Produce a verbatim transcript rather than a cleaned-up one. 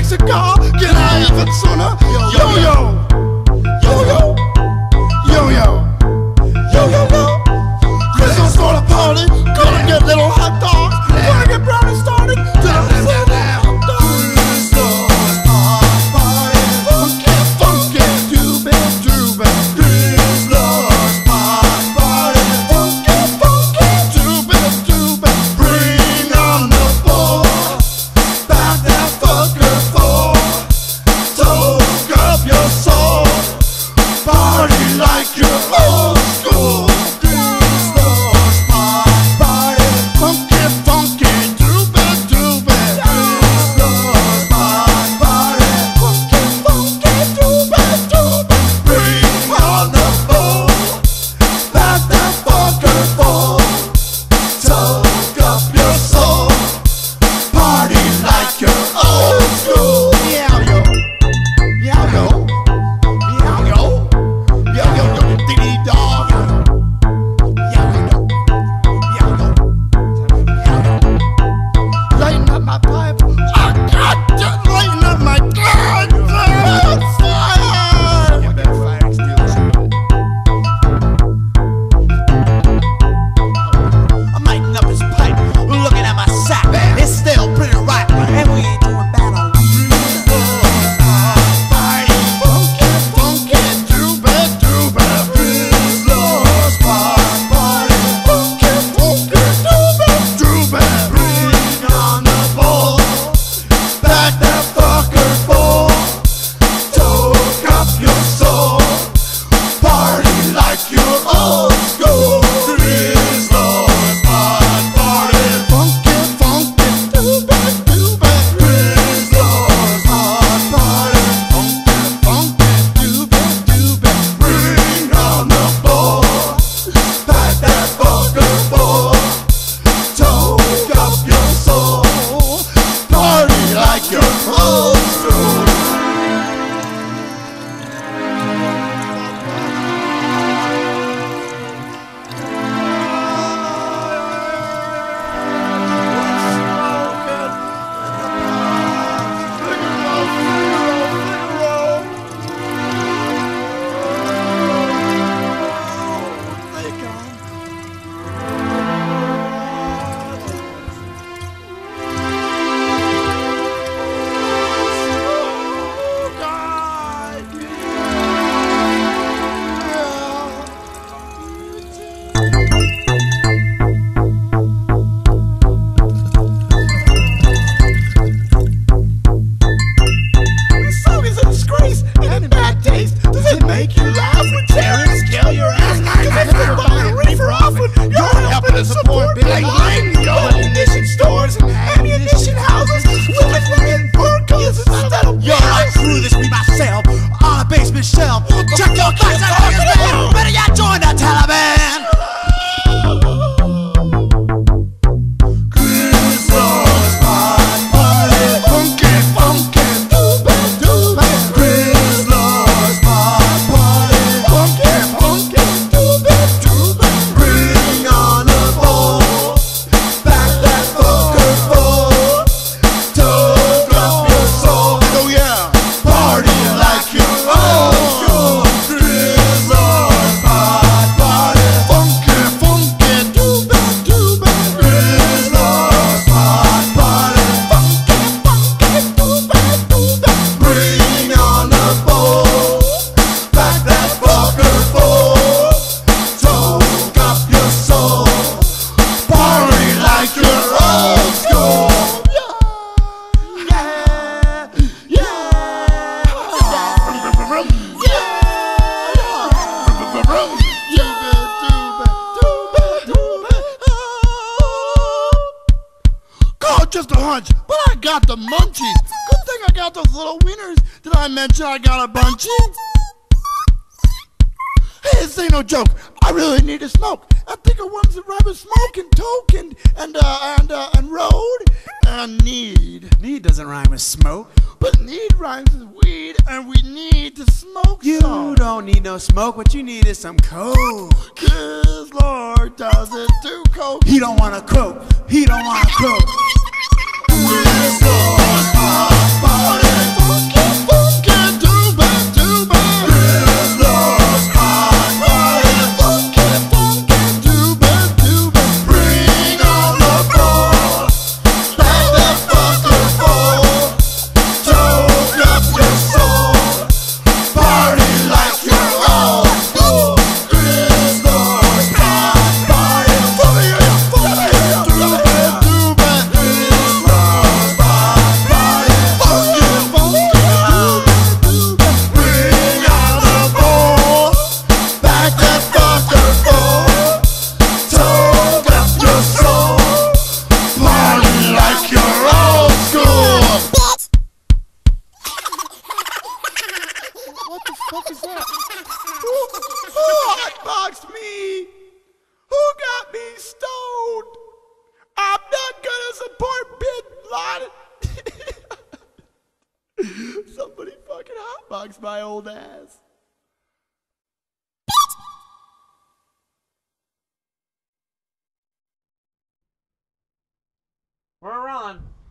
fix a car, get out even sooner. Yo-yo, yo-yo, yo-yo, yo-yo-yo. Crystal's gonna party, gonna get little hot dogs, gonna get brownies started, till I'm full of hot dogs. Crystal's party, funky, funky, doobie, doobie. Crystal's party, funky, funky, doobie, doobie. Bring on the floor, back that fucker for, soak up your soul, party like you're old school. Just a hunch, but I got the munchies. Good thing I got those little wieners. Did I mention I got a bunchie? Hey, this ain't no joke. I really need to smoke. I think of ones that rhyme with smoke and toke and and uh, and uh, and road and need. Need doesn't rhyme with smoke. But need rhymes with weed, and we need to smoke You some. don't need no smoke. What you need is some coke. Cause Lord does it do coke. He don't want a coke. He don't want a coke. This Lord, party. fuck is that? Who, who hotboxed me? Who got me stoned? I'm not gonna support Bin Laden. Somebody fucking hotboxed my old ass. We're on.